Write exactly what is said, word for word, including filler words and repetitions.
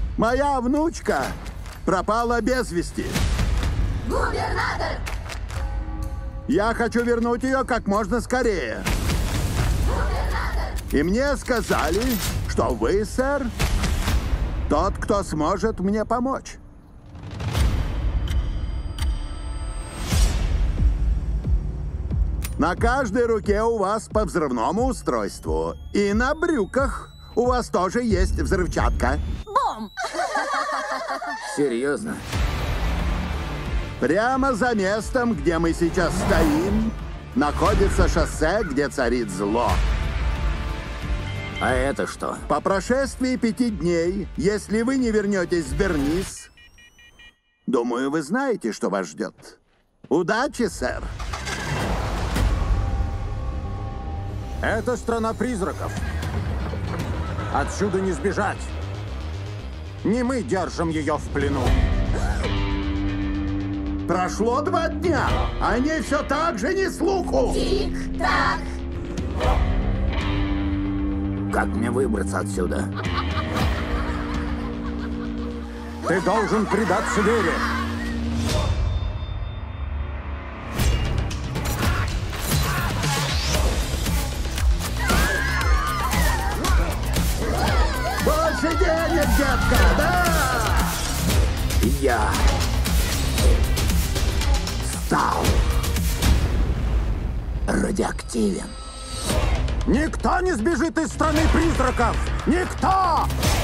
Моя внучка пропала без вести. Губернатор! Я хочу вернуть ее как можно скорее. Губернатор! И мне сказали, что вы, сэр, тот, кто сможет мне помочь. На каждой руке у вас по взрывному устройству. И на брюках у вас тоже есть взрывчатка. Бом! Серьезно? Прямо за местом, где мы сейчас стоим, находится шоссе, где царит зло. А это что? По прошествии пяти дней, если вы не вернетесь в Бернис, думаю, вы знаете, что вас ждет. Удачи, сэр. Это страна призраков. Отсюда не сбежать. Не мы держим ее в плену. Прошло два дня, а о ней все так же ни слуху. Тик-так! Как мне выбраться отсюда? Ты должен предаться вере. Больше денег, детка, да! Я стал радиоактивен. Никто не сбежит из страны призраков! Никто!